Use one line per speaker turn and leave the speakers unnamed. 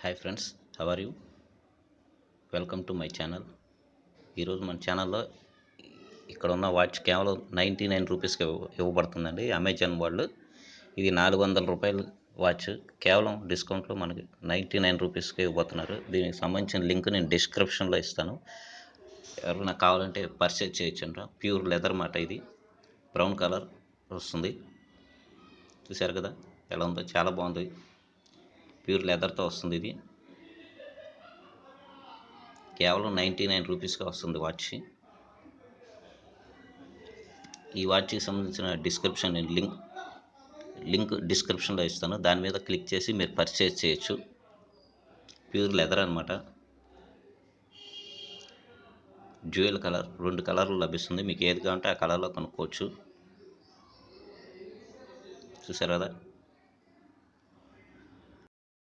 Hi friends, how are you? Welcome to my channel. ఈరోజు మన ఛానల్లో ఇక్కడ ఉన్న వాచ్ కేవలం 99 రూపీస్కి ఇవ్వబడుతుందండి. అమెజాన్ వాళ్ళు ఇది 400 రూపాయలు వాచ్ కేవలం డిస్కౌంట్లో మనకి 99 రూపీస్కి ఇవ్వబోతున్నారు. దీనికి సంబంధించిన లింక్ నేను డిస్క్రిప్షన్లో ఇస్తాను. ఎవరైనా కావాలంటే పర్చేజ్ చేయొచ్చు. ప్యూర్ లెదర్ మాట. ఇది బ్రౌన్ కలర్ వస్తుంది. చూశారు కదా ఎలా ఉందో, చాలా బాగుంది. ప్యూర్ లెదర్తో వస్తుంది. ఇది కేవలం 99 రూపీస్గా వస్తుంది వాచ్. ఈ వాచ్కి సంబంధించిన డిస్క్రిప్షన్ లింక్ డిస్క్రిప్షన్లో ఇస్తాను. దాని మీద క్లిక్ చేసి మీరు పర్చేజ్ చేయొచ్చు. ప్యూర్ లెదర్ అనమాట. డ్యూయల్ కలర్, 2 కలర్లు లభిస్తుంది. మీకు ఏది కావాలంటే ఆ కలర్లో కొనుక్కోవచ్చు. చూసారు కదా.